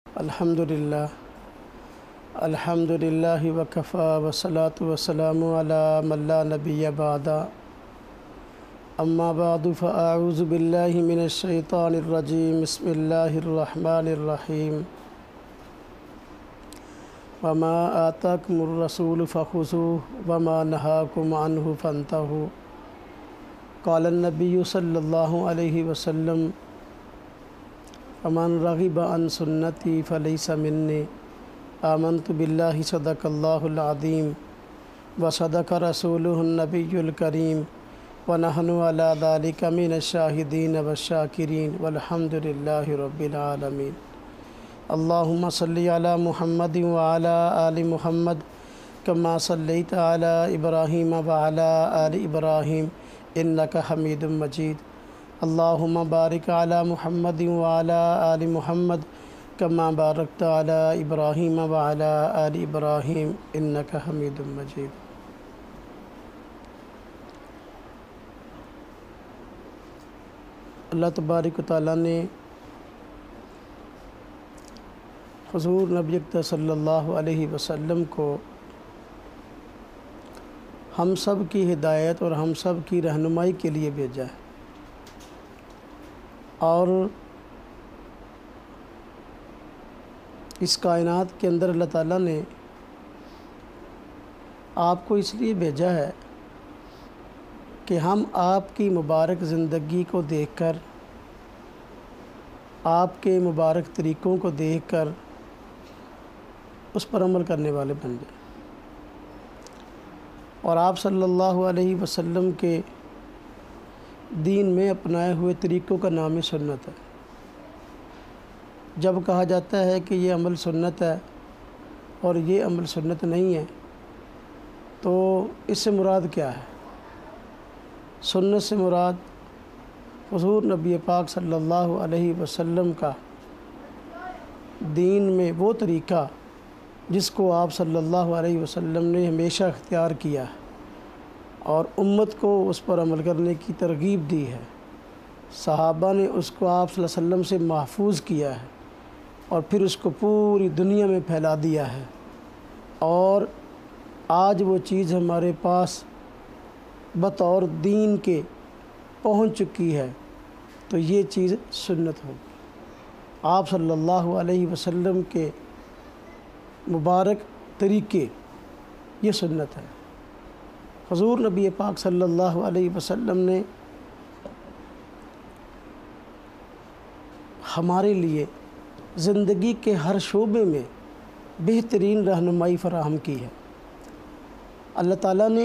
الحمدللہ وکفا والصلاة والسلام علی من لا نبی بعد اما بعد فاعوذ باللہ من الشیطان الرجیم بسم اللہ الرحمن الرحیم وما آتاکم الرسول فخذوہ وما نہاکم عنہ فانتہوا قال النبی صلی اللہ علیہ وسلم فمن رغب عن سنتی فلیس منی آمنت باللہ صدق اللہ العظیم وصدق رسولہ النبی الکریم ونحن علی ذلک من الشاہدین والشاکرین والحمد للہ رب العالمین اللہم صلی علی محمد وعلی آل محمد کما صلیت علی ابراہیم وعلی آل ابراہیم انک حمید مجید اللہم بارک علی محمد وعلی آل محمد کما بارکت علی ابراہیم وعلی آل ابراہیم انک حمید مجید۔ اللہ تبارک و تعالیٰ نے حضور نبی اکرم صلی اللہ علیہ وسلم کو ہم سب کی ہدایت اور ہم سب کی رہنمائی کے لیے بھیجا ہے، اور اس کائنات کے اندر اللہ تعالیٰ نے آپ کو اس لیے بھیجا ہے کہ ہم آپ کی مبارک زندگی کو دیکھ کر، آپ کے مبارک طریقوں کو دیکھ کر اس پر عمل کرنے والے بن جائیں، اور آپ صلی اللہ علیہ وسلم کے دین میں اپنائے ہوئے طریقوں کا نام ہی سنت ہے۔ جب کہا جاتا ہے کہ یہ عمل سنت ہے اور یہ عمل سنت نہیں ہے تو اس سے مراد کیا ہے؟ سنت سے مراد حضور نبی پاک صلی اللہ علیہ وسلم کا دین میں وہ طریقہ جس کو آپ صلی اللہ علیہ وسلم نے ہمیشہ اختیار کیا ہے اور امت کو اس پر عمل کرنے کی ترغیب دی ہے۔ صحابہ نے اس کو آپ صلی اللہ علیہ وسلم سے محفوظ کیا ہے اور پھر اس کو پوری دنیا میں پھیلا دیا ہے، اور آج وہ چیز ہمارے پاس بطور دین کے پہنچ چکی ہے، تو یہ چیز سنت ہوگی۔ آپ صلی اللہ علیہ وسلم کے مبارک طریقے یہ سنت ہے۔ حضور نبی پاک صلی اللہ علیہ وسلم نے ہمارے لیے زندگی کے ہر شعبے میں بہترین رہنمائی فراہم کی ہے۔ اللہ تعالیٰ نے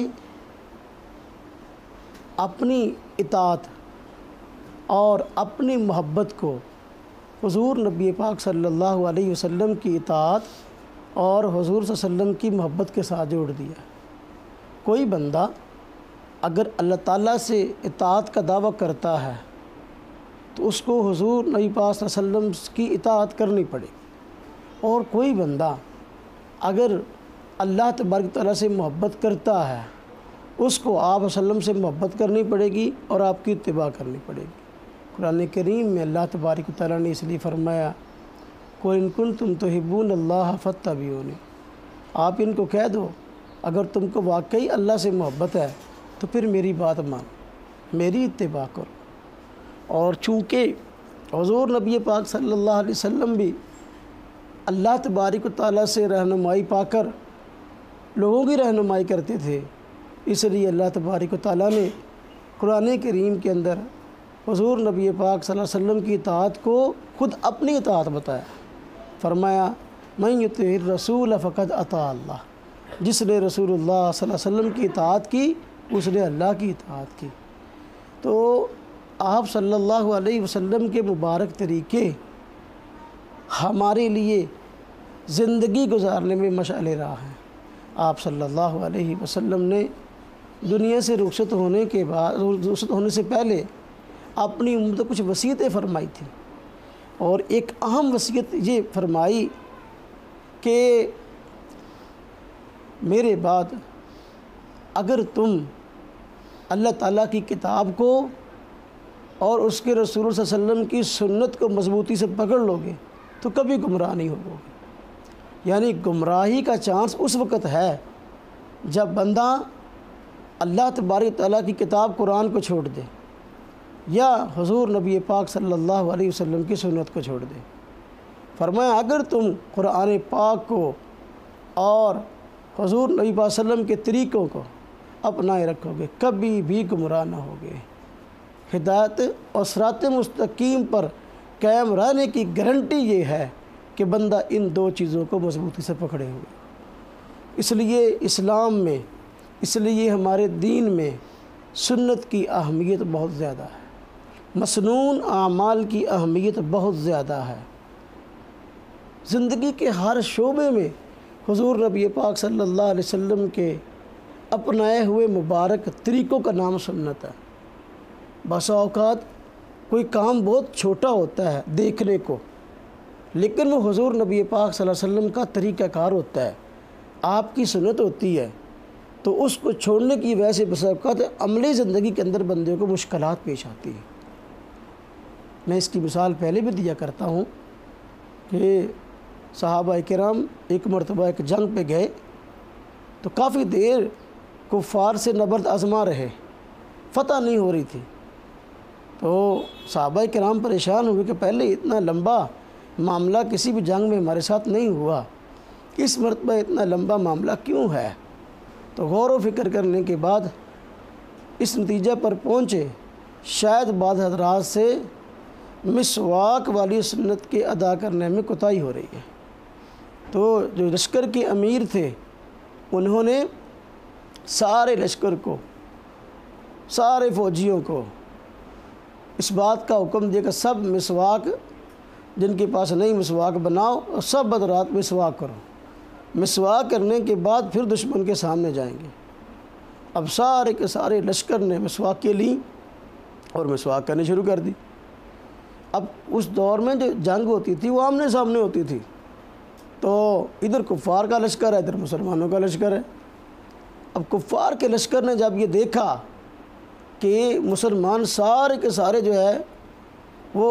اپنی اطاعت اور اپنی محبت کو حضور نبی پاک صلی اللہ علیہ وسلم کی اطاعت اور حضور صلی اللہ علیہ وسلم کی محبت کے ساتھ جوڑ دیا۔ کوئی بندہ اگر اللہ تعالیٰ سے اطاعت کا دعویٰ کرتا ہے تو اس کو حضور نبی پاک صلی اللہ علیہ وسلم کی اطاعت کرنی پڑے گی، اور کوئی بندہ اگر اللہ تبارک تعالیٰ سے محبت کرتا ہے اس کو آپ صلی اللہ علیہ وسلم سے محبت کرنی پڑے گی اور آپ کی اتباع کرنی پڑے گی۔ قرآن کریم میں اللہ تبارک تعالیٰ نے اس لیے فرمایا قُلْ إِن كُنتُمْ تُحِبُّونَ اللَّهَ فَاتَّبِعُونِ، آپ ان کو کہہ دو اگر تم کو واقعی اللہ سے محبت ہے تو پھر میری بات مان، میری اتباع کرو۔ اور چونکہ حضور نبی پاک صلی اللہ علیہ وسلم بھی اللہ تبارک و تعالیٰ سے رہنمائی پا کر لوگوں کی رہنمائی کرتے تھے، اس لیے اللہ تبارک و تعالیٰ نے قرآن کریم کے اندر حضور نبی پاک صلی اللہ علیہ وسلم کی اطاعت کو خود اپنی اطاعت بتایا۔ فرمایا مَن يُطِعِ الرَّسُولَ فَقَدْ أَطَاعَ اللَّهَ، جس نے رسول اللہ صلی اللہ علیہ وسلم کی اطاعت کی اس نے اللہ کی اطاعت کی۔ تو آپ صلی اللہ علیہ وسلم کے مبارک طریقے ہمارے لیے زندگی گزارنے میں مشعل راہ ہیں۔ آپ صلی اللہ علیہ وسلم نے دنیا سے رخصت ہونے سے پہلے اپنی امت کو کچھ وصیتیں فرمائی تھیں، اور ایک اہم وصیت یہ فرمائی کہ میرے بعد اگر تم اللہ تعالیٰ کی کتاب کو اور اس کے رسول صلی اللہ علیہ وسلم کی سنت کو مضبوطی سے پکڑ لو گے تو کبھی گمراہ نہیں ہوگے۔ یعنی گمراہی کا چانس اس وقت ہے جب بندہ اللہ تبارک تعالیٰ کی کتاب قرآن کو چھوڑ دے یا حضور نبی پاک صلی اللہ علیہ وسلم کی سنت کو چھوڑ دے۔ فرمایا اگر تم قرآن پاک کو اور حضور نبی پاک صلی اللہ علیہ وسلم کے طریقوں کو اپنائے رکھو گے کبھی بھی گمراہ نہ ہوگے۔ ہدایت اور صراط مستقیم پر قائم رہنے کی گارنٹی یہ ہے کہ بندہ ان دو چیزوں کو مضبوطی سے پکڑے ہوئے۔ اس لیے اسلام میں، اس لیے ہمارے دین میں سنت کی اہمیت بہت زیادہ ہے، مسنون اعمال کی اہمیت بہت زیادہ ہے۔ زندگی کے ہر شعبے میں حضور نبی پاک صلی اللہ علیہ وسلم کے اپنائے ہوئے مبارک طریقوں کا نام سنت ہے۔ بسا اوقات کوئی کام بہت چھوٹا ہوتا ہے دیکھنے کو، لیکن وہ حضور نبی پاک صلی اللہ علیہ وسلم کا طریقہ کار ہوتا ہے، آپ کی سنت ہوتی ہے، تو اس کو چھوڑنے کی وجہ سے بسا اوقات عملی زندگی کے اندر بندے کو مشکلات پیش آتی ہیں۔ میں اس کی مثال پہلے بھی دیا کرتا ہوں کہ صحابہ کرام ایک مرتبہ ایک جنگ پہ گئے تو کافی دیر کفار سے نبرد آزما رہے، فتح نہیں ہو رہی تھی، تو صحابہ کرام پریشان ہوئے کہ پہلے اتنا لمبا معاملہ کسی بھی جنگ میں ہمارے ساتھ نہیں ہوا، اس مرتبہ اتنا لمبا معاملہ کیوں ہے؟ تو غور و فکر کرنے کے بعد اس نتیجہ پر پہنچے شاید بعض حضرات سے مسواک والی سنت کے ادا کرنے میں کوتاہی ہو رہی ہے۔ تو جو لشکر کے امیر تھے انہوں نے سارے لشکر کو، سارے فوجیوں کو اس بات کا حکم دیا کہ سب مسواک، جن کے پاس نہیں مسواک بناؤ اور سب حضرات مسواک کرو۔ مسواک کرنے کے بعد پھر دشمن کے سامنے جائیں گے۔ اب سارے کے سارے لشکر نے مسواک کے لی اور مسواک کرنی شروع کر دی۔ اب اس دور میں جو جنگ ہوتی تھی وہ آمنے سامنے ہوتی تھی، تو ادھر کفار کا لشکر ہے، ادھر مسلمانوں کا لشکر ہے۔ اب کفار کے لشکر نے جب یہ دیکھا کہ مسلمان سارے کے سارے جو ہے وہ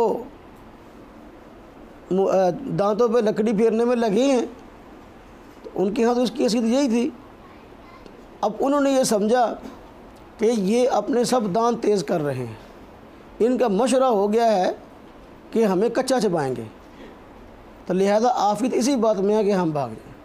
دانتوں پہ لکڑی پھیرنے میں لگے ہیں، تو ان کے ہاں تو اس کی حیثیت یہی تھی۔ اب انہوں نے یہ سمجھا کہ یہ اپنے سب دانت تیز کر رہے ہیں، ان کا مشورہ ہو گیا ہے کہ ہمیں کچا چبائیں گے، تو لہذا آفت اسی بات میں ہے کہ ہم بھاگ جائیں۔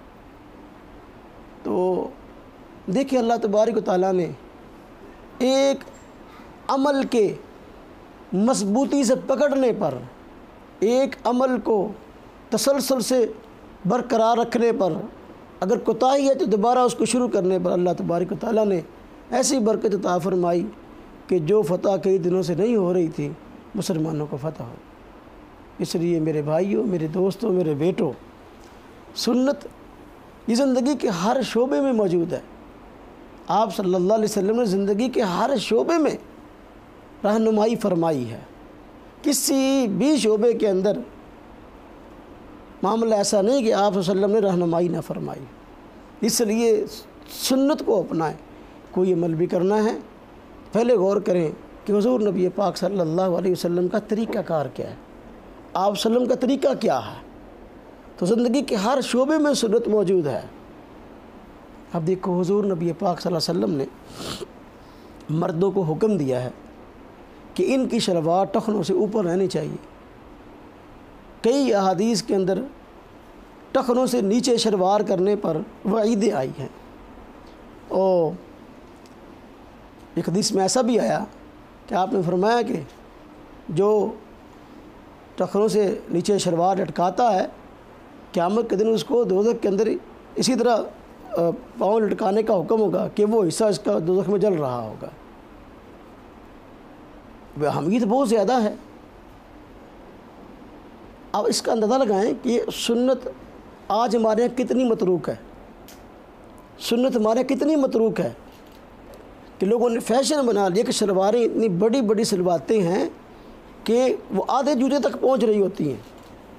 تو دیکھیں اللہ تبارک و تعالیٰ نے ایک عمل کے مضبوطی سے پکڑنے پر، ایک عمل کو تسلسل سے برقرار رکھنے پر، اگر کوتاہی ہے تو دوبارہ اس کو شروع کرنے پر اللہ تبارک و تعالیٰ نے ایسی برکت عطا فرمائی کہ جو فتح کئی دنوں سے نہیں ہو رہی تھی مسلمانوں کو فتح ہو۔ اس لیے میرے بھائیوں، میرے دوستوں، میرے بیٹوں، سنت یہ زندگی کے ہر شعبے میں موجود ہے۔ آپ صلی اللہ علیہ وسلم نے زندگی کے ہر شعبے میں رہنمائی فرمائی ہے، کسی بھی شعبے کے اندر معاملہ ایسا نہیں کہ آپ صلی اللہ علیہ وسلم نے رہنمائی نہ فرمائی۔ اس لیے سنت کو اپنائیں، کوئی عمل بھی کرنا ہے پہلے غور کریں کہ حضور نبی پاک صلی اللہ علیہ وسلم کا طریقہ کار کیا ہے، آپ صلی اللہ علیہ وسلم کا طریقہ کیا ہے۔ تو زندگی کے ہر شعبے میں سنت موجود ہے۔ اب دیکھو حضور نبی پاک صلی اللہ علیہ وسلم نے مردوں کو حکم دیا ہے کہ ان کی شلوار ٹخنوں سے اوپر رہنی چاہیے۔ کئی احادیث کے اندر ٹخنوں سے نیچے شلوار کرنے پر وعیدیں آئی ہیں، اور ایک حدیث میں ایسا بھی آیا کہ آپ نے فرمایا کہ جو ٹخنوں سے نیچے شلوار لٹکاتا ہے قیامت کے دن اس کو دوزخ کے اندر اسی طرح پاؤں لٹکانے کا حکم ہوگا کہ وہ حصہ اس کا دوزخ میں جل رہا ہوگا۔ وہ اہمیت بہت زیادہ ہے۔ اب اس کا اندازہ لگائیں کہ سنت آج ہمارے یہاں کتنی متروک ہے، سنت ہمارے یہاں کتنی متروک ہے کہ لوگوں نے فیشن بنا لیا کہ شلواریں اتنی بڑی بڑی سلواتے ہیں کہ وہ آدھے جوتے تک پہنچ رہی ہوتی ہیں،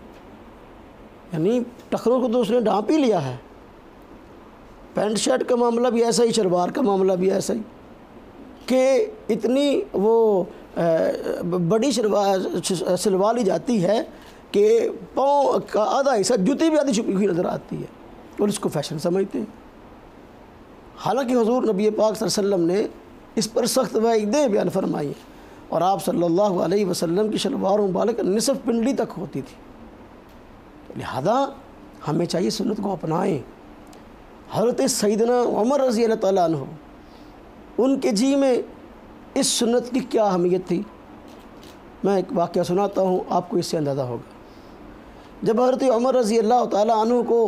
یعنی ٹخنوں کو تو اس نے ڈھانپ ہی لیا ہے۔ پینٹ شرٹ کا معاملہ بھی ایسا ہی، شلوار کا معاملہ بھی ایسا ہی کہ اتنی وہ بڑی سلوا لی جاتی ہے کہ پاؤں کا آدھا حصہ جوتی بھی آدھی چھپی ہوئی نظر آتی ہے اور اس کو فیشن سمجھتے ہیں۔ حالانکہ حضور نبی پاک صلی اللہ علیہ وسلم نے اس پر سخت وعیدیں بیان فرمائی ہیں، اور آپ صلی اللہ علیہ وسلم کی شلوار مبارک نصف پنڈلی تک ہوتی تھی۔ لہذا ہمیں چاہیے سنت کو اپنائیں۔ حضرت سیدنا عمر رضی اللہ تعالیٰ عنہ، ان کے جی میں اس سنت کی کیا اہمیت تھی، میں ایک واقعہ سناتا ہوں، آپ کو اس سے اندازہ ہوگا۔ جب حضرت عمر رضی اللہ تعالیٰ عنہ کو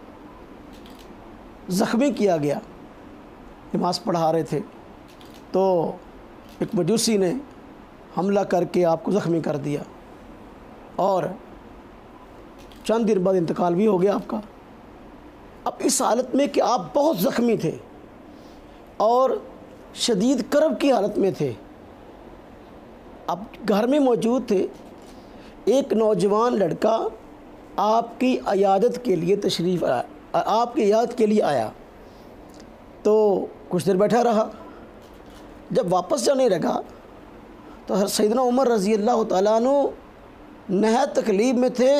زخمی کیا گیا، نماز پڑھا رہے تھے، تو ایک مجوسی نے حملہ کر کے آپ کو زخمی کر دیا، اور چند دن بعد انتقال بھی ہو گیا آپ کا۔ اب اس حالت میں کہ آپ بہت زخمی تھے اور شدید کرب کی حالت میں تھے، اب گھر میں موجود تھے، ایک نوجوان لڑکا آپ کی عیادت کے لیے تشریف آیا، آپ کی عیادت کے لیے آیا، تو کچھ دیر بیٹھا رہا۔ جب واپس جانے لگا تو سیدنا عمر رضی اللہ تعالیٰ عنہ نہایت تکلیف میں تھے،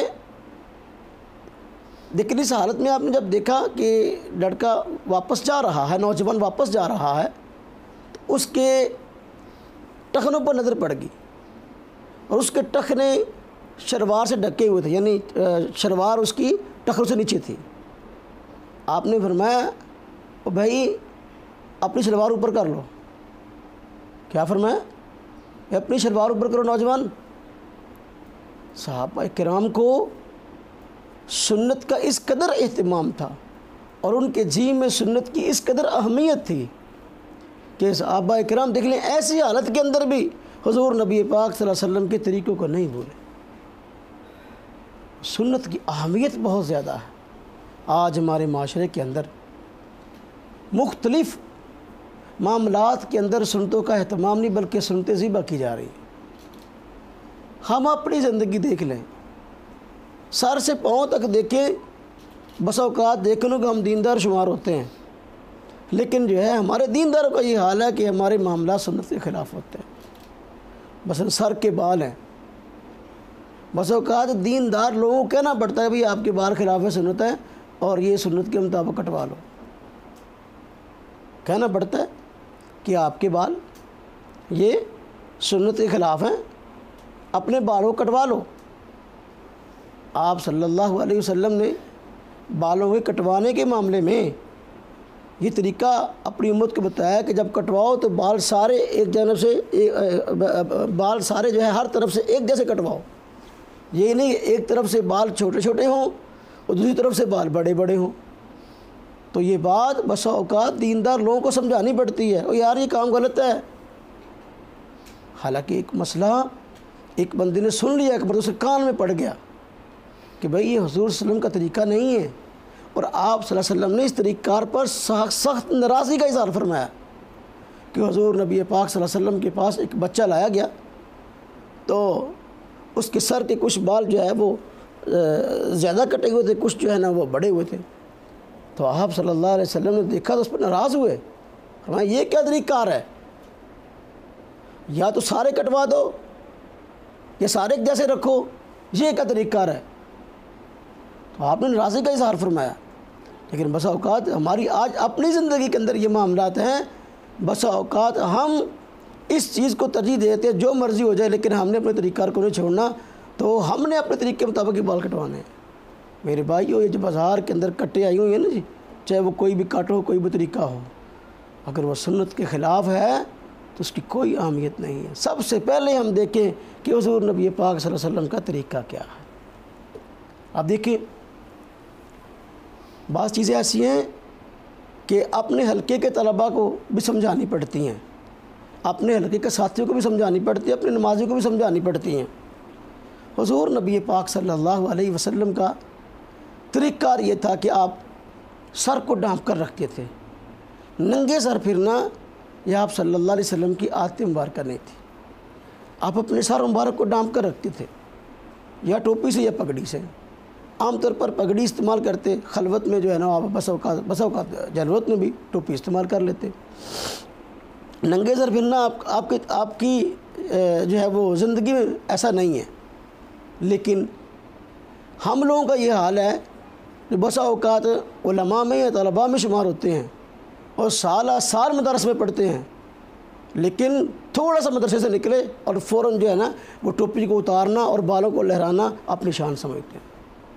لیکن اس حالت میں آپ نے جب دیکھا کہ لڑکا واپس جا رہا ہے، نوجوان واپس جا رہا ہے، تو اس کے ٹخنوں پر نظر پڑ گئی، اور اس کے ٹخنے شلوار سے ڈھکے ہوئے تھے، یعنی شلوار اس کی ٹخنوں سے نیچے تھی۔ آپ نے فرمایا، او بھائی اپنی شلوار اوپر کر لو۔ کیا فرمایا؟ اپنی شلوار اوپر کرو نوجوان۔ صحابہ کرام کو سنت کا اس قدر اہتمام تھا اور ان کے جی میں سنت کی اس قدر اہمیت تھی کہ صحابہ کرام دیکھ لیں ایسی حالت کے اندر بھی حضور نبی پاک صلی اللہ علیہ وسلم کے طریقوں کو نہیں بھولے۔ سنت کی اہمیت بہت زیادہ ہے۔ آج ہمارے معاشرے کے اندر مختلف معاملات کے اندر سنتوں کا اہتمام نہیں بلکہ سنتیں ذبح کی جا رہی ہیں۔ ہم اپنی زندگی دیکھ لیں، سر سے پاؤں تک دیکھیں، بس اوقات دیکھنے کو ہم دیندار شمار ہوتے ہیں، لیکن جو ہے ہمارے دینداروں کا یہ حال ہے کہ ہمارے معاملات سنت کے خلاف ہوتے ہیں۔ بس سر کے بال ہیں، بس اوقات دیندار لوگوں کو کہنا پڑتا ہے بھئی آپ کے بال خلاف سنت ہے اور یہ سنت کے مطابق کٹوا لو، کہنا پڑتا ہے کہ آپ کے بال یہ سنت کے خلاف ہیں، اپنے بالوں کو کٹوا لو۔ آپ صلی اللہ علیہ وسلم نے بالوں کے کٹوانے کے معاملے میں یہ طریقہ اپنی امت کو بتایا کہ جب کٹواؤ تو بال سارے ایک جانب سے بال سارے جو ہے ہر طرف سے ایک جیسے کٹواؤ، یہ نہیں ایک طرف سے بال چھوٹے چھوٹے ہوں اور دوسری طرف سے بال بڑے بڑے ہوں۔ تو یہ بات بسا اوقات دیندار لوگوں کو سمجھانی پڑتی ہے، اور یار یہ کام غلط ہے، حالانکہ ایک مسئلہ ایک بندے نے سن لیا کہ اس کے کان میں پڑ گیا کہ بھئی یہ حضور صلی اللہ علیہ وسلم کا طریقہ نہیں ہے، اور آپ صلی اللہ علیہ وسلم نے اس طریقہ کار پر سخت ناراضگی کا اظہار فرمایا کہ حضور نبی پاک صلی اللہ علیہ وسلم کے پاس ایک بچہ لایا گیا، تو اس کے سر کے کچھ بال جو ہے وہ زیادہ کٹے ہوئے تھے، کچھ جو ہے نا وہ بڑے ہوئے تھے۔ تو آپ صلی اللہ علیہ وسلم نے دیکھا تو اس پر ناراض ہوئے، فرمایا یہ کیا طریقہ کار ہے، یا تو سارے کٹوا دو یا سارے ایک جیسے رکھو، یہ کیا طریقہ کار ہے۔ تو آپ نے ناراضگی کا اظہار فرمایا۔ لیکن بسا اوقات ہماری آج اپنی زندگی کے اندر یہ معاملات ہیں، بسا اوقات ہم اس چیز کو ترجیح دیتے ہیں جو مرضی ہو جائے، لیکن ہم نے اپنے طریقہ کار کو نہیں چھوڑنا، تو ہم نے اپنے طریقے کے مطابق یہ بال کٹوانے ہیں۔ میرے بھائیو، یہ جو بازار کے اندر کٹے آئی ہوئی ہیں نا جی، چاہے وہ کوئی بھی کٹ ہو، کوئی بھی طریقہ ہو، اگر وہ سنت کے خلاف ہے تو اس کی کوئی اہمیت نہیں ہے۔ سب سے پہلے ہم دیکھیں کہ حضور نبی پاک صلی اللہ علیہ وسلم کا طریقہ کیا ہے۔ آپ دیکھیں بعض چیزیں ایسی ہیں کہ اپنے حلقے کے طلباء کو بھی سمجھانی پڑتی ہیں، اپنے حلقے کے ساتھیوں کو بھی سمجھانی پڑتی ہیں، اپنے نمازیوں کو بھی سمجھانی پڑتی ہیں۔ حضور نبی پاک صلی اللہ علیہ وسلم کا طریقہ یہ تھا کہ آپ سر کو ڈھانپ کر رکھتے تھے، ننگے سر پھرنا یہ آپ صلی اللہ علیہ وسلم کی عادت مبارکہ نہیں تھی۔ آپ اپنے سر مبارک کو ڈھانپ کر رکھتے تھے، یا ٹوپی سے یا پگڑی سے۔ عام طور پر پگڑی استعمال کرتے، خلوت میں جو ہے نا آپ بس اوقات جلوت میں بھی ٹوپی استعمال کر لیتے۔ ننگے سر پھرنا آپ کی جو ہے وہ زندگی میں ایسا نہیں ہے، لیکن ہم لوگوں کا یہ حال ہے کہ بسا اوقات علماء میں یا طلباء میں شمار ہوتے ہیں اور سالہ سال مدرس میں پڑھتے ہیں، لیکن تھوڑا سا مدرسے سے نکلے اور فوراً جو ہے نا وہ ٹوپی کو اتارنا اور بالوں کو لہرانا اپنی شان سمجھتے ہیں۔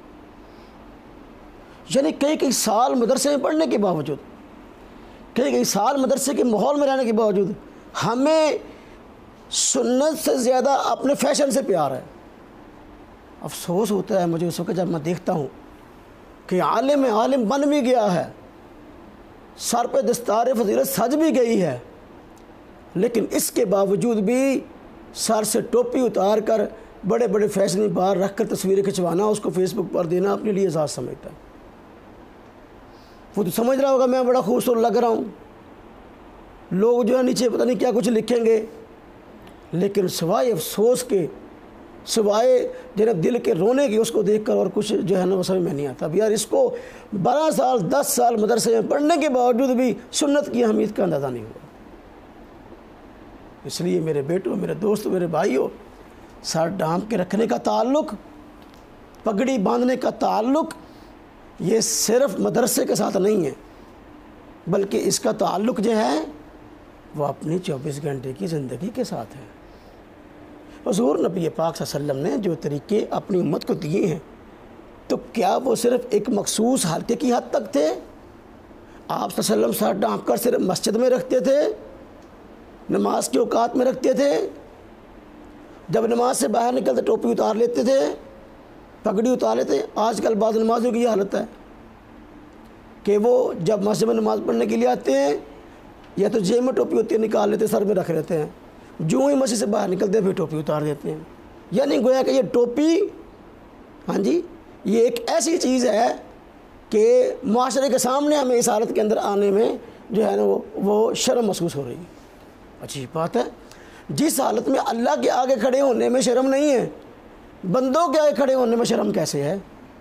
یعنی کئی سال مدرسے میں پڑھنے کے باوجود، کئی سال مدرسے کے ماحول میں رہنے کے باوجود ہمیں سنت سے زیادہ اپنے فیشن سے پیار ہے۔ افسوس ہوتا ہے مجھے اس وقت جب میں دیکھتا ہوں کہ عالم بن بھی گیا ہے، سر پہ دستار فضیلت سج بھی گئی ہے، لیکن اس کے باوجود بھی سر سے ٹوپی اتار کر بڑے بڑے فیشنی بار رکھ کر تصویریں کھنچوانا، اس کو فیس بک پر دینا اپنے لیے اعزاز سمجھتا ہے۔ وہ تو سمجھ رہا ہوگا میں بڑا خوبصورت لگ رہا ہوں، لوگ جو ہے نیچے پتہ نہیں کیا کچھ لکھیں گے، لیکن سوائے افسوس کے، سوائے جناب دل کے رونے کی، اس کو دیکھ کر اور کچھ جو ہے نا وہ سمجھ میں نہیں آتا۔ اب یار اس کو 12 سال 10 سال مدرسے میں پڑھنے کے باوجود بھی سنت کی اہمیت کا اندازہ نہیں ہوا۔ اس لیے میرے بیٹوں، میرے دوستوں، میرے بھائیوں، سر ڈھانپ کے رکھنے کا تعلق، پگڑی باندھنے کا تعلق یہ صرف مدرسے کے ساتھ نہیں ہے، بلکہ اس کا تعلق جو ہے وہ اپنی 24 گھنٹے کی زندگی کے ساتھ ہے۔ حضور نبی پاک صلی اللہ علیہ وسلم نے جو طریقے اپنی امت کو دیے ہیں، تو کیا وہ صرف ایک مخصوص حلقے کی حد تک تھے؟ آپ صلی اللہ علیہ وسلم سر ڈھانپ کر صرف مسجد میں رکھتے تھے، نماز کے اوقات میں رکھتے تھے، جب نماز سے باہر نکلتے ٹوپی اتار لیتے تھے، پگڑی اتار لیتے۔ آج کل بعض نمازوں کی یہ حالت ہے کہ وہ جب مسجد میں نماز پڑھنے کے لیے آتے ہیں یا تو جیب میں ٹوپی ہوتی ہے نکال لیتے، سر میں رکھ لیتے ہیں، جو ہی مسجد سے باہر نکلتے ہیں پھر ٹوپی اتار دیتے ہیں۔ یعنی گویا کہ یہ ٹوپی، ہاں جی، یہ ایک ایسی چیز ہے کہ معاشرے کے سامنے ہمیں اس حالت کے اندر آنے میں جو ہے نا وہ شرم محسوس ہو رہی ہے۔ عجیب بات ہے، جس حالت میں اللہ کے آگے کھڑے ہونے میں شرم نہیں ہے، بندوں کے آگے کھڑے ہونے میں شرم کیسے ہے؟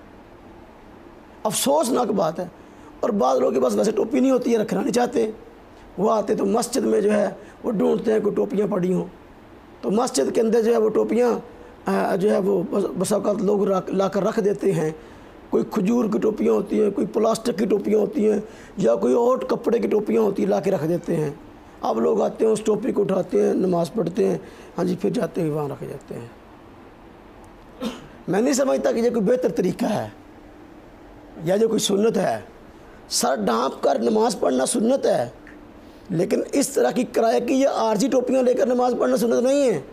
افسوسناک بات ہے۔ اور بعض لوگوں کے پاس ویسے ٹوپی نہیں ہوتی ہے، رکھنا نہیں چاہتے، وہ آتے تو مسجد میں جو ہے وہ ڈھونڈتے ہیں کوئی ٹوپیاں پڑی ہوں، تو مسجد کے اندر جو ہے وہ ٹوپیاں جو ہے وہ بس اوقات لوگ لا کر رکھ دیتے ہیں۔ کوئی کھجور کی ٹوپیاں ہوتی ہیں، کوئی پلاسٹک کی ٹوپیاں ہوتی ہیں، یا کوئی اور کپڑے کی ٹوپیاں ہوتی ہیں، لا کے رکھ دیتے ہیں۔ اب لوگ آتے ہیں اس ٹوپی کو اٹھاتے ہیں، نماز پڑھتے ہیں، ہاں جی، پھر جاتے ہوئے وہاں رکھ جاتے ہیں۔ میں نہیں سمجھتا کہ یہ کوئی بہتر طریقہ ہے یا جو کوئی سنت ہے۔ سر ڈھانپ کر نماز پڑھنا سنت ہے، لیکن اس طرح کی کرائے کی یا عارضی ٹوپیاں لے کر نماز پڑھنا سنت نہیں ہے۔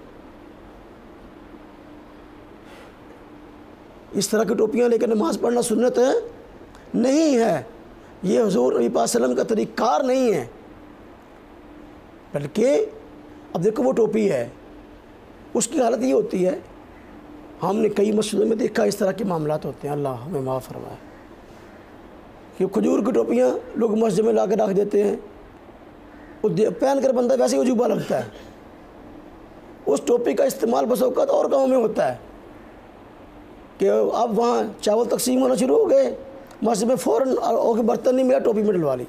اس طرح کی ٹوپیاں لے کر نماز پڑھنا سنت نہیں ہے، یہ حضور نبی پاک صلی اللہ علیہ وسلم کا طریقہ کار نہیں ہے۔ بلکہ اب دیکھو وہ ٹوپی ہے، اس کی حالت یہ ہوتی ہے، ہم نے کئی مسجدوں میں دیکھا اس طرح کے معاملات ہوتے ہیں، اللہ ہمیں معاف فرمائے، کہ کھجور کی ٹوپیاں لوگ مسجد میں لا کے رکھ دیتے ہیں، وہ پہن کر بندہ ویسے ہی عجوبہ لگتا ہے۔ اس ٹوپی کا استعمال بس اوقات اور گاؤں میں ہوتا ہے کہ اب وہاں چاول تقسیم ہونا شروع ہو گئے، مسجد میں فوراً برتن نہیں ملا، ٹوپی میں ڈلوا لی۔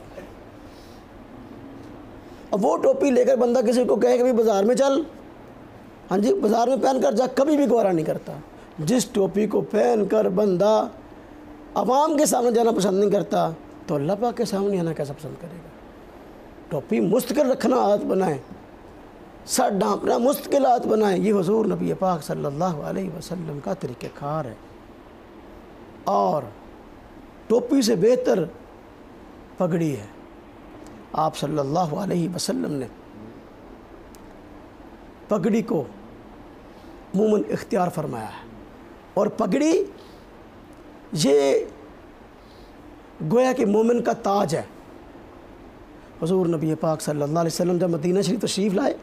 اب وہ ٹوپی لے کر بندہ کسی کو کہے کہ بھی بازار میں چل، ہاں جی، بازار میں پہن کر جا، کبھی بھی گوارا نہیں کرتا۔ جس ٹوپی کو پہن کر بندہ عوام کے سامنے جانا پسند نہیں کرتا، تو اللہ پاک کے سامنے آنا کیسا پسند کرے گا؟ ٹوپی مستقل رکھنا عادت بنائیں، سر ڈھانپنا مستقل عادت بنائیں، یہ حضور نبی پاک صلی اللہ علیہ وسلم کا طریقہ کار ہے۔ اور ٹوپی سے بہتر پگڑی ہے۔ آپ صلی اللہ علیہ وسلم نے پگڑی کو عموماً اختیار فرمایا ہے، اور پگڑی یہ گویا کہ مومن کا تاج ہے۔ حضور نبی پاک صلی اللہ علیہ وسلم جب مدینہ شریف تشریف لائے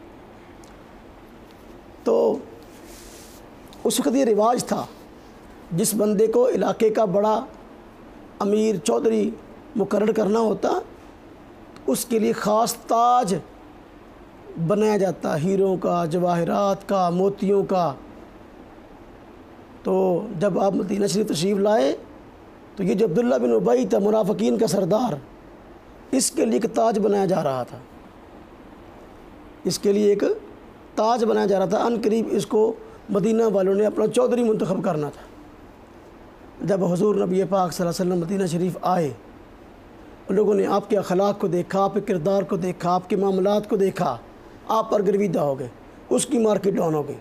تو اس وقت یہ رواج تھا، جس بندے کو علاقے کا بڑا امیر چودھری مقرر کرنا ہوتا، اس کے لیے خاص تاج بنایا جاتا، ہیروں کا، جواہرات کا، موتیوں کا۔ تو جب آپ مدینہ شریف تشریف لائے تو یہ جو عبداللہ بن ابی تھا، منافقین کا سردار، اس کے لیے ایک تاج بنایا جا رہا تھا، اس کے لیے ایک تاج بنایا جا رہا تھا۔ ان قریب اس کو مدینہ والوں نے اپنا چودھری منتخب کرنا تھا۔ جب حضور نبی پاک صلی اللہ علیہ وسلم مدینہ شریف آئے، لوگوں نے آپ کے اخلاق کو دیکھا، آپ کے کردار کو دیکھا، آپ کے معاملات کو دیکھا، آپ پر گرویدہ ہو گئے، اس کی مارکیٹ ڈاؤن ہو گئی،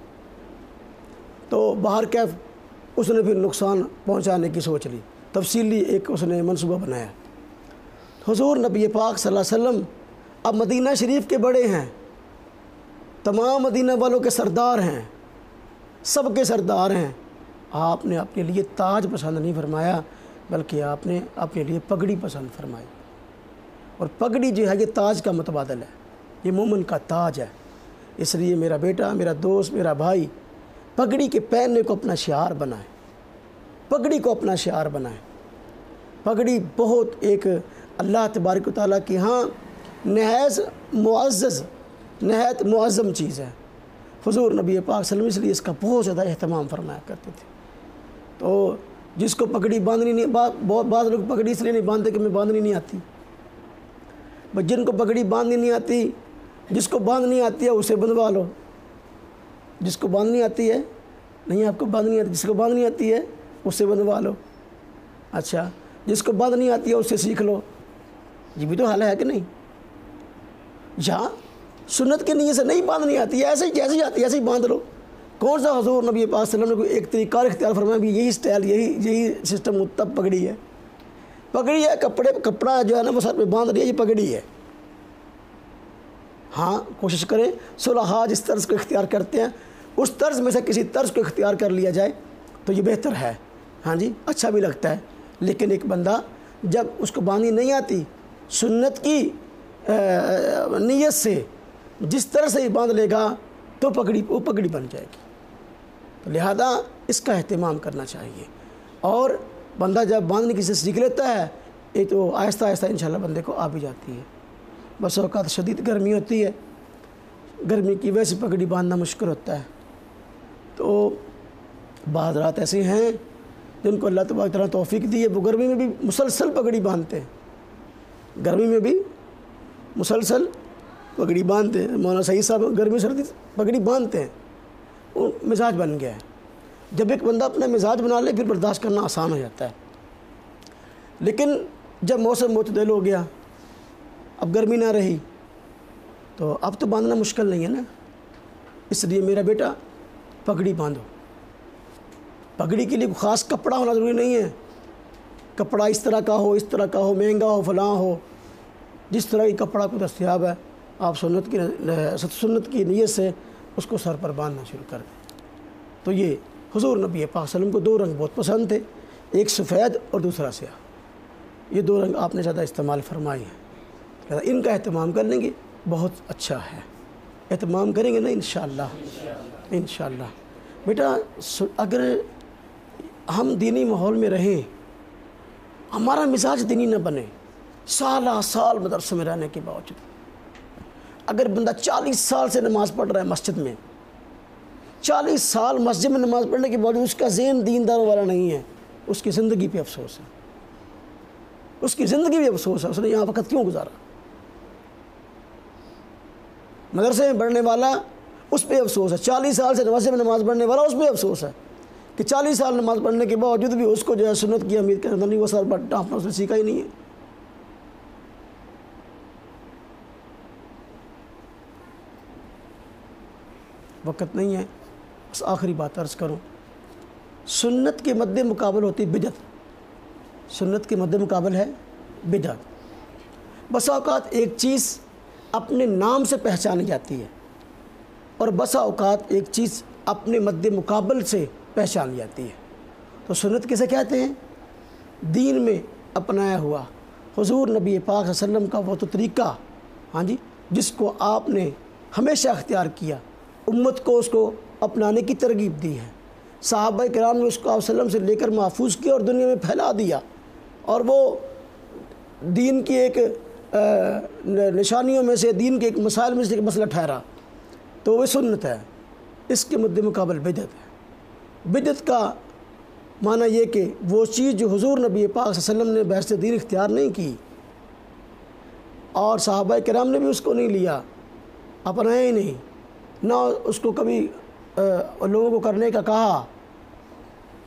تو باہر کیف اس نے پھر نقصان پہنچانے کی سوچ لی، تفصیلی ایک اس نے منصوبہ بنایا۔ حضور نبی پاک صلی اللہ علیہ وسلم اب مدینہ شریف کے بڑے ہیں، تمام مدینہ والوں کے سردار ہیں، سب کے سردار ہیں۔ آپ نے اپنے لیے تاج پسند نہیں فرمایا، بلکہ آپ نے اپنے لیے پگڑی پسند فرمائی، اور پگڑی جو ہے یہ تاج کا متبادل ہے، یہ مومن کا تاج ہے۔ اس لیے میرا بیٹا، میرا دوست، میرا بھائی پگڑی کے پہننے کو اپنا شعار بنائے، پگڑی کو اپنا شعار بنائے۔ پگڑی بہت ایک اللہ تبارک و تعالیٰ کی ہاں نہایت معزز، نہایت معظم چیز ہے۔ حضور نبی پاک صلی اللہ علیہ وسلم اس لیے اس کا بہت زیادہ اہتمام فرمایا کرتے تھے۔ تو جس کو پگڑی باندھنی نہیں، بعض لوگ پگڑی اس لیے نہیں باندھتے کہ میں باندھنی نہیں آتی، بس جن کو پگڑی باندھنی نہیں آتی، جس کو باندھنی آتی ہے اسے بندھوا لو، جس کو باندھنی آتی ہے، نہیں آپ کو باندھنی آتی، جس کو باندھنی آتی ہے اسے بندھوا لو۔ اچھا، جس کو باندھنی آتی ہے اسے سیکھ لو، یہ بھی تو حال ہے کہ نہیں؟ جہاں سنت کی نیت سے نہیں باندھنی آتی ہے، ایسے ہی جیسے ہی آتی ہے ایسے ہی باندھ لو۔ کون سا حضور نبی پاک صلی اللہ علیہ وسلم نے کوئی ایک طریقہ اختیار فرمایا بھی یہی سٹائل، یہی سسٹم، تب پگڑی ہے، پگڑی ہے، کپڑا جو ہے نا وہ سر پہ باندھ لیا، یہ پگڑی ہے۔ ہاں کوشش کریں صلحاء جس طرز کو اختیار کرتے ہیں اس طرز میں سے کسی طرز کو اختیار کر لیا جائے تو یہ بہتر ہے، ہاں جی، اچھا بھی لگتا ہے۔ لیکن ایک بندہ جب اس کو باندھنی نہیں آتی، سنت کی نیت سے جس طرح سے ہی باندھ لے گا تو وہ پگڑی بن جائے گی۔ تو لہذا اس کا اہتمام کرنا چاہیے، اور بندہ جب باندھنے کسی سے سیکھ لیتا ہے یہ تو آہستہ آہستہ انشاءاللہ بندے کو آ بھی جاتی ہے۔ بس اوقات شدید گرمی ہوتی ہے، گرمی کی وجہ سے پگڑی باندھنا مشکل ہوتا ہے، تو بعض رات ایسے ہیں جن کو اللہ تبارک تعالیٰ توفیق دی ہے، وہ گرمی میں بھی مسلسل پگڑی باندھتے ہیں، گرمی میں بھی مسلسل پگڑی باندھتے ہیں۔ مولانا سعید صاحب گرمی سردی پگڑی باندھتے ہیں، وہ مزاج بن گیا ہے۔ جب ایک بندہ اپنا مزاج بنا لے پھر برداشت کرنا آسان ہو جاتا ہے، لیکن جب موسم معتدل ہو گیا، اب گرمی نہ رہی تو اب تو باندھنا مشکل نہیں ہے نا۔ اس لیے میرا بیٹا پگڑی باندھو۔ پگڑی کے لیے خاص کپڑا ہونا ضروری نہیں ہے، کپڑا اس طرح کا ہو، اس طرح کا ہو، مہنگا ہو، فلاں ہو، جس طرح کی کپڑا کو دستیاب ہے آپ سنت کی نیت سے اس کو سر پر باندھنا شروع کر دیں۔ تو یہ حضور نبی پاک صلی اللہ علیہ وسلم کو دو رنگ بہت پسند تھے، ایک سفید اور دوسرا سیاہ، یہ دو رنگ آپ نے زیادہ استعمال فرمائے ہیں، لہذا ان کا اہتمام کر لیں گے بہت اچھا ہے، اہتمام کریں گے نا انشاءاللہ، انشاءاللہ۔ بیٹا اگر ہم دینی ماحول میں رہیں، ہمارا مزاج دینی نہ بنے، سالہ سال مدرسے میں رہنے کے باوجود اگر بندہ 40 سال سے نماز پڑھ رہا ہے مسجد میں، 40 سال مسجد میں نماز پڑھنے کے باوجود اس کا ذہن دینداروں والا نہیں ہے، اس کی زندگی پہ افسوس ہے، اس کی زندگی پہ افسوس ہے، اس نے یہاں وقت کیوں گزارا۔ مدرسے میں پڑھنے والا اس پہ افسوس ہے، 40 سال سے مسجد میں نماز پڑھنے والا اس پہ افسوس ہے کہ 40 سال نماز پڑھنے کے باوجود بھی اس کو جو ہے سنت کی اہمیت کرنا نہیں، وہ سر پر ڈانپنا اس نے سیکھا ہی نہیں ہے۔ وقت نہیں ہے، بس آخری بات عرض کروں، سنت کے مد مقابل ہوتی بدعت، سنت کے مد مقابل ہے بدعت۔ بسا اوقات ایک چیز اپنے نام سے پہچانی جاتی ہے اور بسا اوقات ایک چیز اپنے مد مقابل سے پہچانی جاتی ہے۔ تو سنت کسے کہتے ہیں؟ دین میں اپنایا ہوا حضور نبی پاک صلی اللہ علیہ وسلم کا وہ تو طریقہ، ہاں جی، جس کو آپ نے ہمیشہ اختیار کیا، امت کو اس کو اپنانے کی ترغیب دی ہے، صحابہ کرام نے اس کو آپ صلی اللہ علیہ وسلم سے لے کر محفوظ کیا اور دنیا میں پھیلا دیا، اور وہ دین کی ایک نشانیوں میں سے، دین کے ایک مسائل میں سے ایک مسئلہ ٹھہرا، تو وہ سنت ہے۔ اس کے مد مقابل بدعت ہے۔ بدعت کا معنی یہ کہ وہ چیز جو حضور نبی پاک صلی اللہ علیہ وسلم نے بحث دین اختیار نہیں کی اور صحابہ کرام نے بھی اس کو نہیں لیا، اپنایا ہی نہیں، نہ اس کو کبھی لوگوں کو کرنے کا کہا،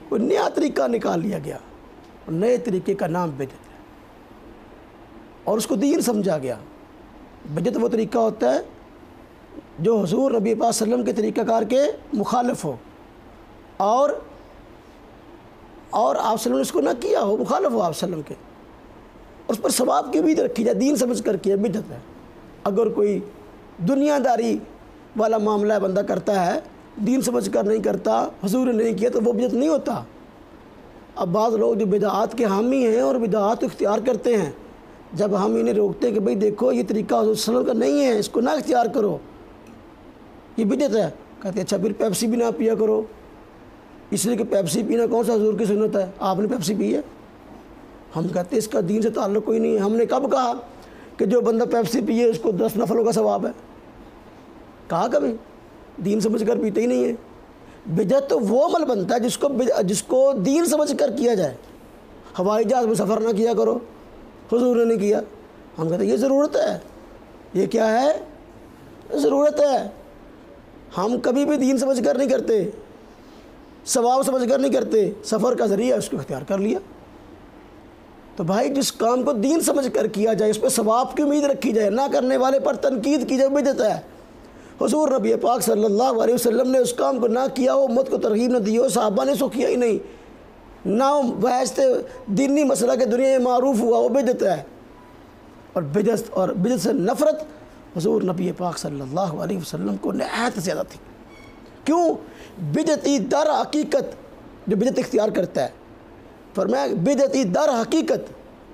کوئی نیا طریقہ نکال لیا گیا، نئے طریقے کا نام بدعت ہے، اور اس کو دین سمجھا گیا۔ بدعت وہ طریقہ ہوتا ہے جو حضور نبی پاک صلی اللہ علیہ وسلم کے طریقہ کار کے مخالف ہو، اور آپ صلی اللہ علیہ وسلم نے اس کو نہ کیا ہو، مخالف ہو آپ صلی اللہ علیہ وسلم کے، اس پر ثواب کی امید رکھی جائے، دین سمجھ کر کیا، بدعت ہے۔ اگر کوئی دنیا داری والا معاملہ بندہ کرتا ہے، دین سمجھ کر نہیں کرتا، حضور نے نہیں کیا، تو وہ بدعت نہیں ہوتا۔ اب بعض لوگ جو بدعات کے حامی ہیں اور بدعات اختیار کرتے ہیں، جب ہم انہیں روکتے ہیں کہ بھئی دیکھو یہ طریقہ حضور صلی اللہ علیہ وسلم کا نہیں ہے، اس کو نہ اختیار کرو، یہ بدعت ہے، کہتے ہیں اچھا پھر پیپسی بھی نہ پیا کرو، اس لیے کہ پیپسی پینا کون سا حضور کی سنت ہے، آپ نے پیپسی پی ہے؟ ہم کہتے ہیں اس کا دین سے تعلق کوئی نہیں ہے۔ ہم نے کب کہا کہ جو بندہ پیپسی پیے اس کو 10 نفلوں کا ثواب ہے؟ کہا کبھی؟ دین سمجھ کر پیتے ہی نہیں ہے۔ بدعت تو وہ عمل بنتا ہے جس کو دین سمجھ کر کیا جائے۔ ہوائی جہاز میں سفر نہ کیا کرو، حضور نے نہیں کیا، ہم کہتے ہیں یہ ضرورت ہے، یہ کیا ہے؟ ضرورت ہے۔ ہم کبھی بھی دین سمجھ کر نہیں کرتے، ثواب سمجھ کر نہیں کرتے، سفر کا ذریعہ اس کو اختیار کر لیا۔ تو بھائی جس کام کو دین سمجھ کر کیا جائے، اس پہ ثواب کی امید رکھی جائے، نہ کرنے والے پر تنقید کی جائے، بدعت ہے۔ حضور نبی پاک صلی اللہ علیہ وسلم نے اس کام کو نہ کیا ہو، امت کو ترغیب نہ دی ہو، صحابہ نے سو کیا ہی نہیں، نہ بحث دینی مسئلہ کے دنیا میں معروف ہوا، وہ بدعت ہے۔ اور بدعت سے نفرت حضور نبی پاک صلی اللہ علیہ وسلم کو نہایت زیادہ تھی۔ کیوں؟ بدعتی در حقیقت جو بدعت اختیار کرتا ہے، فرمایا بدعتی در حقیقت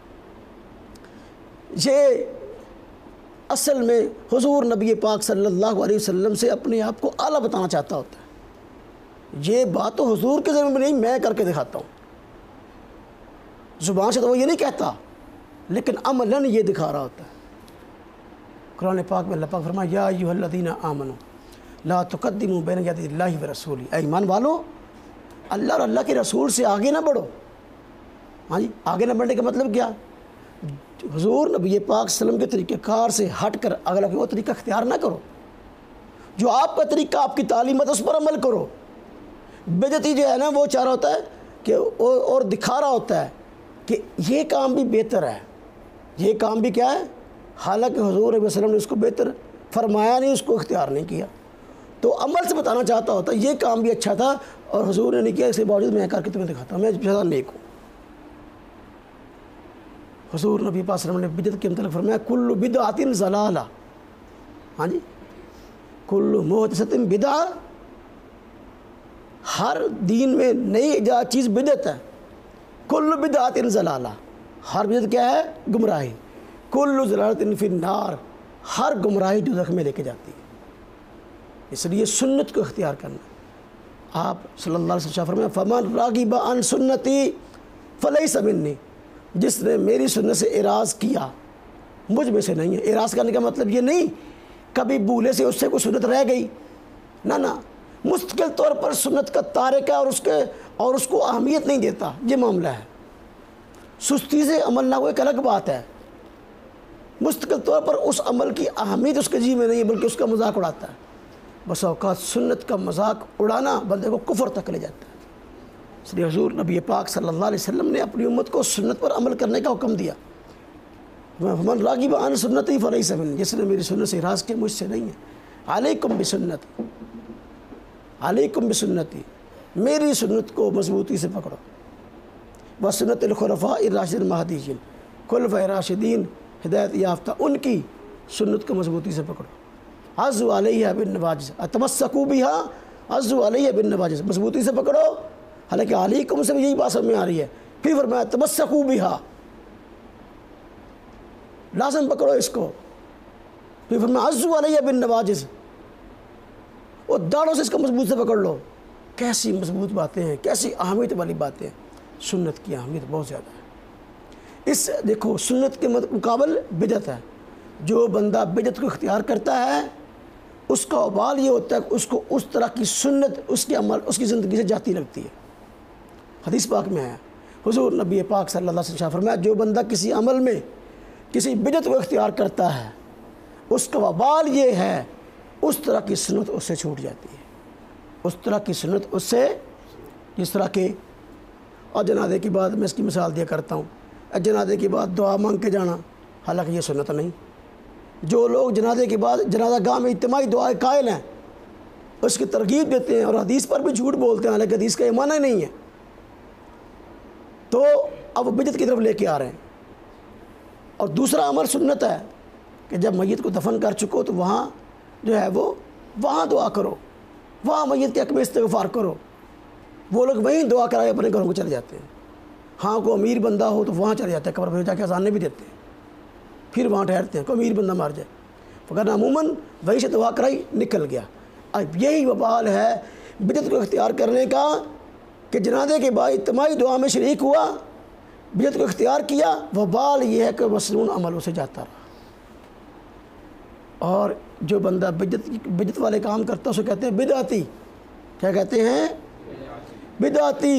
یہ اصل میں حضور نبی پاک صلی اللہ علیہ وسلم سے اپنے آپ کو اعلیٰ بتانا چاہتا ہوتا ہے۔ یہ بات تو حضور کے ذمہ میں نہیں، میں کر کے دکھاتا ہوں، زبان سے تو وہ یہ نہیں کہتا، لیکن عملاً یہ دکھا رہا ہوتا ہے۔ قرآن پاک میں اللہ پاک فرمایا یا ایھا الذین آمنوا لا تقدموا بین یدی اللہ ورسولہ، اے ایمان والو اللہ اور اللہ کے رسول سے آگے نہ بڑھو۔ ہاں جی، آگے نہ بڑھنے کا مطلب کیا؟ حضور نبی پاک صلی اللہ علیہ وسلم کے طریقہ کار سے ہٹ کر اگلا کوئی وہ طریقہ اختیار نہ کرو، جو آپ کا طریقہ، آپ کی تعلیمات، اس پر عمل کرو۔ بدعتی جو ہے نا وہ چاہ رہا ہوتا ہے کہ اور دکھا رہا ہوتا ہے کہ یہ کام بھی بہتر ہے، یہ کام بھی کیا ہے، حالانکہ حضور علیہ وسلم نے اس کو بہتر فرمایا نہیں، اس کو اختیار نہیں کیا، تو عمل سے بتانا چاہتا ہوتا ہے یہ کام بھی اچھا تھا اور حضور نے نہیں کیا، اس کے باوجود میں کر کے تمہیں دکھاتا ہوں، میں زیادہ نیک ہوں۔ حضور نبی پاک صلی اللہ علیہ وسلم نے بدعت کے متعلق فرمایا کل بدعۃ ضلالہ، ہاں جی، کل محدثۃ بدعہ، ہر دین میں نئی ایجاد چیز بدعت ہے۔ کل بدعۃ ضلالہ، ہر بدعت کیا ہے؟ گمراہی۔ کل ضلالۃ فی النار، ہر گمراہی دوزخ میں لے کے جاتی ہے۔ اس لیے سنت کو اختیار کرنا۔ آپ صلی اللہ علیہ وسلم فرمایا فمن راغب عن سنتی فلیس منی، جس نے میری سنت سے اعراض کیا مجھ میں سے نہیں ہے۔ اعراض کرنے کا مطلب یہ نہیں کبھی بھولے سے اس سے کوئی سنت رہ گئی، نہ، مستقل طور پر سنت کا تارک ہے اور اس کو اہمیت نہیں دیتا، یہ معاملہ ہے۔ سستی سے عمل نہ ہو ایک الگ بات ہے، مستقل طور پر اس عمل کی اہمیت اس کے جی میں نہیں ہے، بلکہ اس کا مذاق اڑاتا ہے۔ بس اوقات سنت کا مذاق اڑانا بندے کو کفر تک لے جاتا ہے۔ اس لیے حضور نبی پاک صلی اللہ علیہ وسلم نے اپنی امت کو سنت پر عمل کرنے کا حکم دیا۔ فمن راغب عن سنتی فلیس منی، جس نے میری سنت سے اعراض کیا مجھ سے نہیں ہے۔ علیکم بسنتی، علیکم بسنتی، میری سنت کو مضبوطی سے پکڑو، وسنت الخلفاء الراشدین المہدیین، خلفاء راشدین ہدایت یافتہ ان کی سنت کو مضبوطی سے پکڑو۔ عضوا علیہا بالنواجذ، تمسکوا بہا، عضوا علیہا بالنواجذ، مضبوطی سے پکڑو۔ حالانکہ علیکم سے بھی یہی بات سمجھ میں آ رہی ہے، پھر فرمایا تمسکوا بہا، لازم پکڑو اس کو، پھر فرمایا عضوا علیہا بالنواجذ، اور داڑھوں سے اس کو مضبوط سے پکڑ لو۔ کیسی مضبوط باتیں ہیں، کیسی اہمیت والی باتیں ہیں۔ سنت کی اہمیت بہت زیادہ ہے۔ اس دیکھو سنت کے مقابل بدعت ہے۔ جو بندہ بدعت کو اختیار کرتا ہے اس کا وبال یہ ہوتا ہے کہ اس کو اس طرح کی سنت اس کے عمل اس کی زندگی سے جاتی لگتی ہے۔ حدیث پاک میں آیا، حضور نبی پاک صلی اللہ علیہ وسلم فرمایا جو بندہ کسی عمل میں کسی بدعت کو اختیار کرتا ہے اس کا وبال یہ ہے اس طرح کی سنت اس سے چھوٹ جاتی ہے، اس طرح کی سنت اس سے، جس طرح کہ اور جنازے کے بعد میں اس کی مثال دیا کرتا ہوں، جنازے کے بعد دعا مانگ کے جانا، حالانکہ یہ سنت نہیں۔ جو لوگ جنازے کے بعد جنازہ گاہ میں اجتماعی دعائیں قائل ہیں، اس کی ترغیب دیتے ہیں اور حدیث پر بھی جھوٹ بولتے ہیں، حالانکہ حدیث کا یہ معنی نہیں ہے، تو اب بدعت کی طرف لے کے آ رہے ہیں۔ اور دوسرا عمل سنت ہے کہ جب میت کو دفن کر چکو تو وہاں جو ہے وہ وہاں دعا کرو، وہاں میت کے حق میں استغفار کرو۔ وہ لوگ وہیں دعا کرائے اپنے گھروں کو چلے جاتے ہیں۔ ہاں کوئی امیر بندہ ہو تو وہاں چلے جاتے ہیں، قبر پہ جا کے اذانیں بھی دیتے ہیں، پھر وہاں ٹھہرتے ہیں، کوئی امیر بندہ مار جائے، وغیرہ عموماً وہیں سے دعا کرائی نکل گیا۔ اب یہی وبال ہے بدعت کو اختیار کرنے کا کہ جنازے کے بعد اجتماعی دعا میں شریک ہوا، بدعت کو اختیار کیا، وبال یہ ہے کہ مسنون عملوں سے جاتا رہا۔ اور جو بندہ بدعت والے کام کرتا ہے اسے کہتے ہیں بدعتی۔ کیا کہتے ہیں؟ بدعتی۔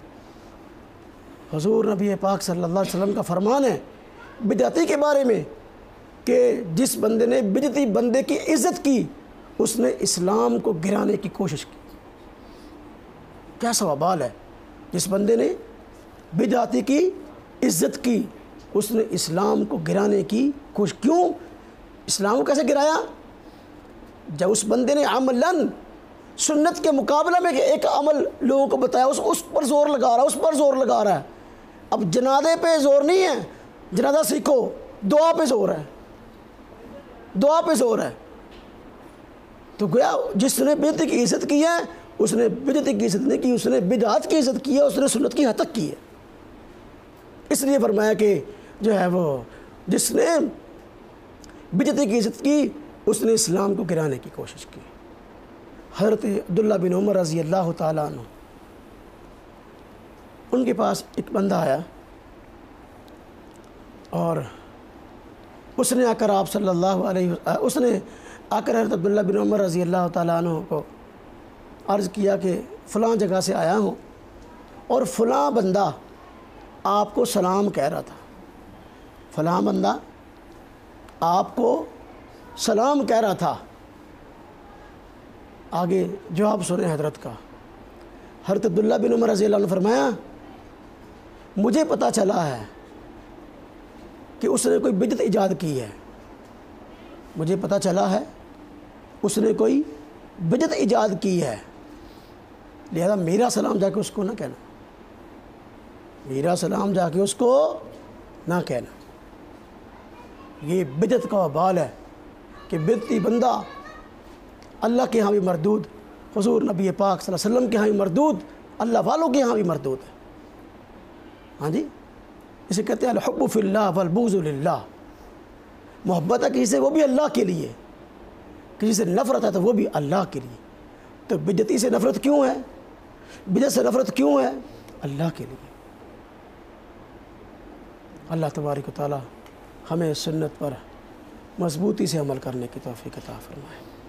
حضور نبی پاک صلی اللہ علیہ وسلم کا فرمان ہے بدعتی کے بارے میں کہ جس بندے نے بدعتی بندے کی عزت کی اس نے اسلام کو گرانے کی کوشش کی۔ کیسا وبال ہے! جس بندے نے بدعتی کی عزت کی اس نے اسلام کو گرانے کی کوشش۔ کیوں؟ اسلام کو کیسے گرایا؟ جب اس بندے نے عملاً سنت کے مقابلہ میں ایک عمل لوگوں کو بتایا، اس پر زور لگا رہا ہے، اس پر زور لگا رہا ہے۔ اب جنازے پہ زور نہیں ہے، جنازہ سیکھو، دعا پہ زور ہے، دعا پہ زور ہے۔ تو گویا جس نے بدعت کی عزت کی ہے اس نے بدعت کی عزت نہیں کی، اس نے بدعت کی عزت کی ہے، اس نے سنت کی ہتک کی ہے۔ اس لیے فرمایا کہ جو ہے وہ جس نے بدعت کی عزت کی اس نے اسلام کو گرانے کی کوشش کی۔ حضرت عبداللہ بن عمر رضی اللہ تعالیٰ عنہ، ان کے پاس ایک بندہ آیا اور اس نے آ کر آپ صلی اللہ علیہ اس نے آ کر حضرت عبداللہ بن عمر رضی اللہ تعالیٰ عنہ کو عرض کیا کہ فلاں جگہ سے آیا ہوں اور فلاں بندہ آپ کو سلام کہہ رہا تھا، فلاں بندہ آپ کو سلام کہہ رہا تھا۔ آگے جواب سنیں حضرت کا۔ حضرت عبداللہ بن عمر رضی اللہ عنہ نے فرمایا مجھے پتہ چلا ہے کہ اس نے کوئی بدعت ایجاد کی ہے، مجھے پتہ چلا ہے اس نے کوئی بدعت ایجاد کی ہے، لہذا میرا سلام جا کے اس کو نہ کہنا، میرا سلام جا کے اس کو نہ کہنا۔ یہ بدعت کا وبال ہے کہ بدعتی بندہ اللہ کے ہاں بھی مردود، حضور نبی پاک صلی اللہ علیہ وسلم کے ہاں بھی مردود، اللہ والوں کے ہاں بھی مردود ہے۔ ہاں جی، اسے کہتے ہیں الحب فی اللہ والبغض للہ۔ محبت ہے کسی سے وہ بھی اللہ کے لیے، کسی سے نفرت ہے تو وہ بھی اللہ کے لیے۔ تو بدعتی سے نفرت کیوں ہے؟ بدعت سے نفرت کیوں ہے؟ اللہ کے لیے۔ اللہ تبارک و تعالی ہمیں سنت پر مضبوطی سے عمل کرنے کی توفیق عطا فرمائے۔